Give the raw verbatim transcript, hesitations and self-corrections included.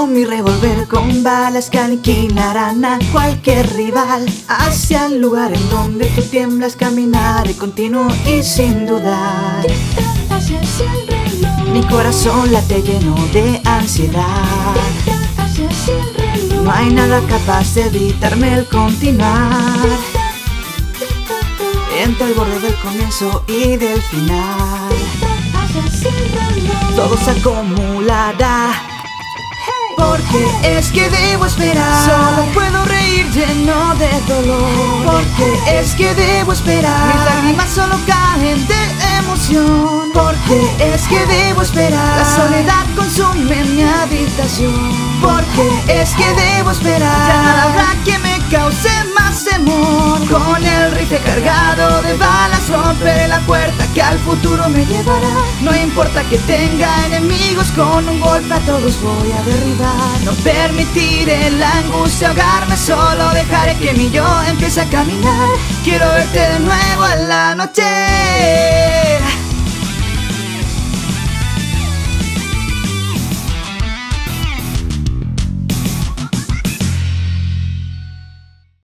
Con mi revólver con balas que aniquilarán a cualquier rival, hacia el lugar en donde tú tiemblas, caminaré continuo y sin dudar. Mi corazón late lleno de ansiedad. No hay nada capaz de evitarme el continuar. Entre el borde del comienzo y del final, todo se acumulará. Porque es que debo esperar. Solo puedo reír lleno de dolor. Porque es que debo esperar. Mis lágrimas solo caen de emoción. Porque es que debo esperar. La soledad consume mi habitación. Porque es que debo esperar. Ya nada habrá que me cause más temor. Con el rifle cargado de balas romperé la puerta que al futuro me llevará. No importa que tenga enemigos, con un golpe a todos voy a derribar. No permitiré la angustia ahogarme, solo dejaré que mi yo empiece a caminar. Quiero verte de nuevo al anochecer.